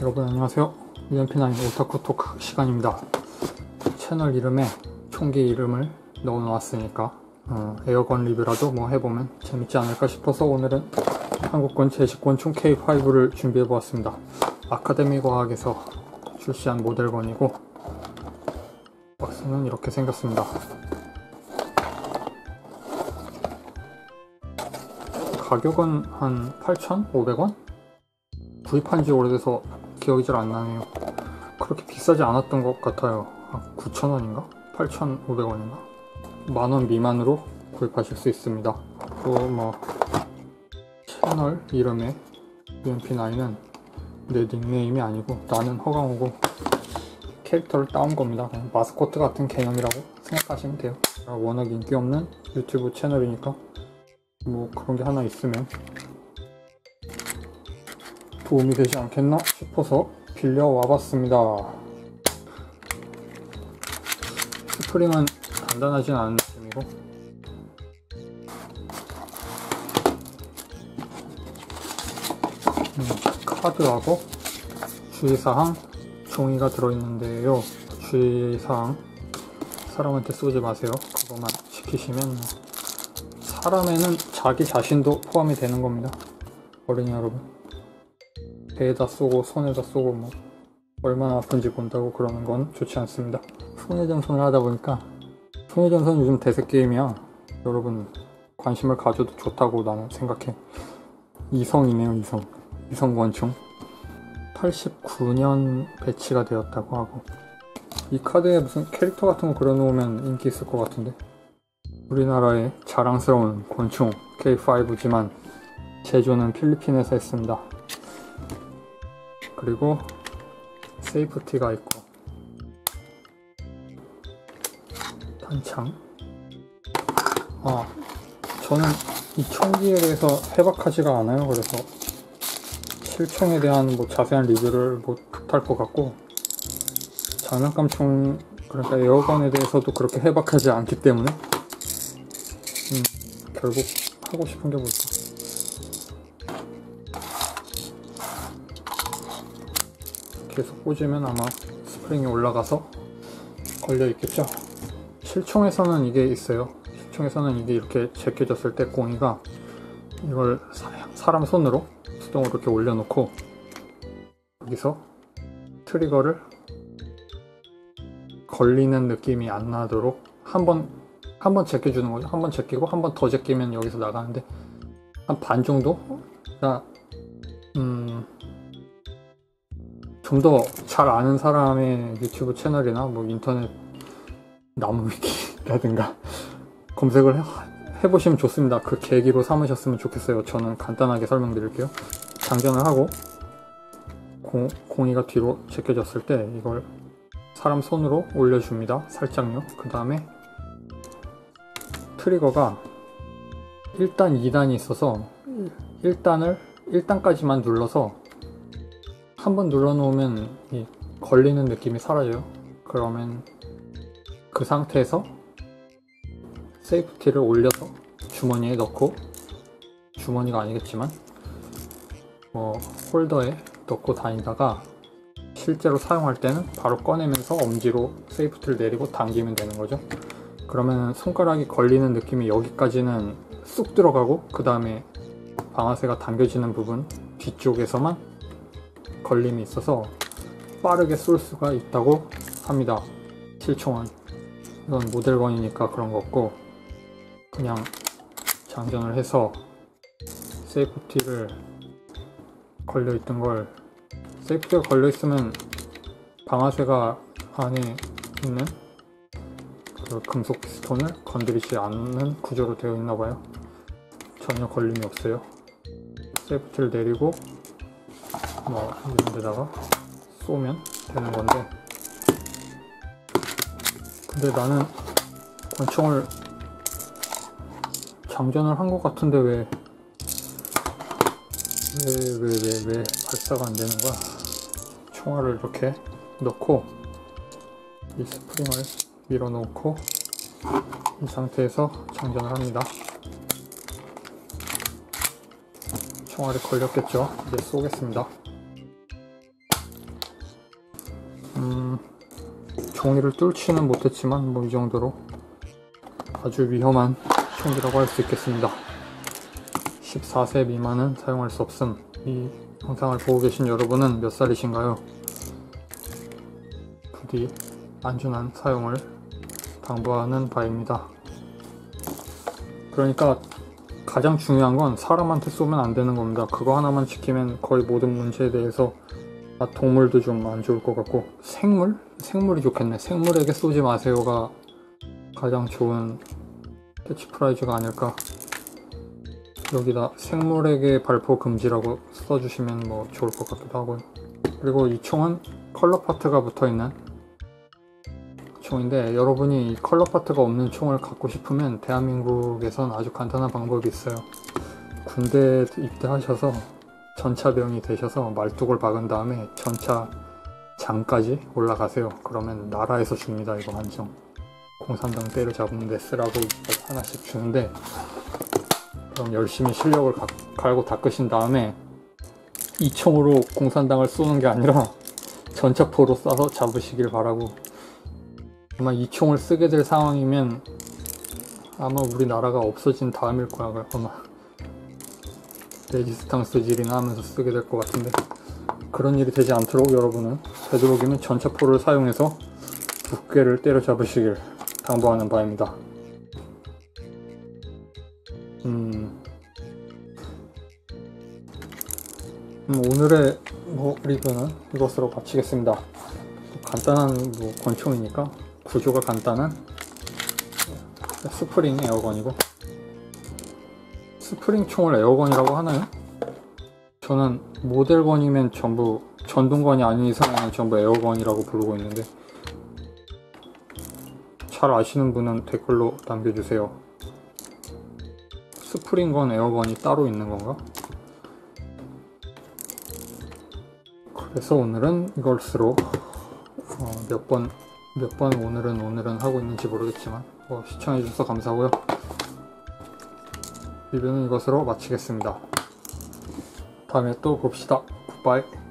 여러분 안녕하세요. UMP9 오타쿠 토크 시간입니다. 채널 이름에 총기 이름을 넣어 놓았으니까 에어건 리뷰라도 뭐 해보면 재밌지 않을까 싶어서 오늘은 한국권 제식권총 K5를 준비해 보았습니다. 아카데미 과학에서 출시한 모델건이고 박스는 이렇게 생겼습니다. 가격은 한 8,500원? 구입한 지 오래돼서 기억이 잘 안 나네요. 그렇게 비싸지 않았던 것 같아요. 9,000원인가? 8,500원인가? 만원 미만으로 구입하실 수 있습니다. 그리고 뭐 채널 이름에 UMP9은 내 닉네임이 아니고 나는 허강호고 캐릭터를 따온 겁니다. 그냥 마스코트 같은 개념이라고 생각하시면 돼요. 워낙 인기 없는 유튜브 채널이니까 뭐 그런 게 하나 있으면 도움이 되지 않겠나 싶어서 빌려와 봤습니다. 스프링은 단단하진 않은 느낌이고 카드하고 주의사항 종이가 들어있는데요. 주의사항 사람한테 쏘지 마세요. 그것만 지키시면 사람에는 자기 자신도 포함이 되는 겁니다. 어린이 여러분, 배에다 쏘고 손에다 쏘고 뭐 얼마나 아픈지 본다고 그러는 건 좋지 않습니다. 손해전선을 하다 보니까 손해전선 요즘 대세 게임이야. 여러분 관심을 가져도 좋다고 나는 생각해. 이성이네요. 이성 권총 89년 배치가 되었다고 하고 이 카드에 무슨 캐릭터 같은 거 그려놓으면 인기 있을 것 같은데. 우리나라의 자랑스러운 권총 K5지만 제조는 필리핀에서 했습니다. 그리고 세이프티가 있고 단창. 저는 이 총기에 대해서 해박하지가 않아요. 그래서 실총에 대한 뭐 자세한 리뷰를 못할 것 같고 장난감총 그러니까 에어건에 대해서도 그렇게 해박하지 않기 때문에 결국 하고 싶은 게 뭘까? 계속 꽂으면 아마 스프링이 올라가서 걸려 있겠죠. 실총에서는 이게 있어요. 실총에서는 이게 이렇게 제껴졌을 때 공이가 이걸 사람 손으로 수동으로 이렇게 올려놓고 여기서 트리거를 걸리는 느낌이 안 나도록 한번 제껴주는 거죠. 한번 제끼고 한 번 더 제끼면 여기서 나가는데 한 반 정도가 좀 더 잘 아는 사람의 유튜브 채널이나 뭐 인터넷 나무위키라든가 검색을 해보시면 좋습니다. 그 계기로 삼으셨으면 좋겠어요. 저는 간단하게 설명드릴게요. 장전을 하고 공이가 뒤로 제껴졌을 때 이걸 사람 손으로 올려줍니다. 살짝요. 그 다음에 트리거가 1단, 2단이 있어서 1단까지만 눌러서 한번 눌러놓으면 이 걸리는 느낌이 사라져요. 그러면 그 상태에서 세이프티를 올려서 주머니에 넣고, 주머니가 아니겠지만 홀더에 넣고 다니다가 실제로 사용할 때는 바로 꺼내면서 엄지로 세이프티를 내리고 당기면 되는 거죠. 그러면 손가락이 걸리는 느낌이 여기까지는 쑥 들어가고 그 다음에 방아쇠가 당겨지는 부분 뒤쪽에서만 걸림이 있어서 빠르게 쏠 수가 있다고 합니다. 실총은. 이건 모델건이니까 그런 거 없고 그냥 장전을 해서 세이프티를 걸려있던 걸 세이프티가 걸려있으면 방아쇠가 안에 있는 그 금속 피스톤을 건드리지 않는 구조로 되어 있나봐요. 전혀 걸림이 없어요. 세이프티를 내리고 이런 데다가 쏘면 되는 건데 근데 나는 권총을 장전을 한 것 같은데 왜 발사가 안 되는 거야? 총알을 이렇게 넣고 이 스프링을 밀어 놓고 이 상태에서 장전을 합니다. 총알이 걸렸겠죠? 이제 쏘겠습니다. 종이를 뚫지는 못했지만 뭐 이 정도로 아주 위험한 총이라고 할 수 있겠습니다. 14세 미만은 사용할 수 없음. 이 영상을 보고 계신 여러분은 몇 살이신가요? 부디 안전한 사용을 당부하는 바입니다. 그러니까 가장 중요한 건 사람한테 쏘면 안 되는 겁니다. 그거 하나만 지키면 거의 모든 문제에 대해서 동물도 좀 안 좋을 것 같고, 생물이 좋겠네. 생물에게 쏘지 마세요가 가장 좋은 캐치프라이즈가 아닐까. 여기다 생물에게 발포 금지라고 써주시면 뭐 좋을 것 같기도 하고요. 그리고 이 총은 컬러 파트가 붙어있는 총인데, 여러분이 이 컬러 파트가 없는 총을 갖고 싶으면 대한민국에선 아주 간단한 방법이 있어요. 군대 입대하셔서 전차병이 되셔서 말뚝을 박은 다음에 전차 장까지 올라가세요. 그러면 나라에서 줍니다. 이거 한정. 공산당 때려잡는데 쓰라고 하나씩 주는데, 그럼 열심히 실력을 갈고 닦으신 다음에 이 총으로 공산당을 쏘는 게 아니라 전차포로 쏴서 잡으시길 바라고. 아마 이 총을 쓰게 될 상황이면 아마 우리나라가 없어진 다음일 거야. 아마 레지스탕스질이나 하면서 쓰게 될 것 같은데, 그런 일이 되지 않도록 여러분은 되도록이면 전차포를 사용해서 두께를 때려잡으시길 당부하는 바입니다. 오늘의 리뷰는 이것으로 마치겠습니다. 간단한 권총이니까 구조가 간단한 스프링 에어건이고, 스프링 총을 에어건이라고 하나요? 저는 모델건이면 전부, 전동건이 아닌 이상은 전부 에어건이라고 부르고 있는데, 잘 아시는 분은 댓글로 남겨주세요. 스프링건, 에어건이 따로 있는 건가? 그래서 오늘은 이것으로 몇 번 오늘은 하고 있는지 모르겠지만 시청해주셔서 감사하고요. 리뷰는 이것으로 마치겠습니다. 다음에 또 봅시다. 굿바이.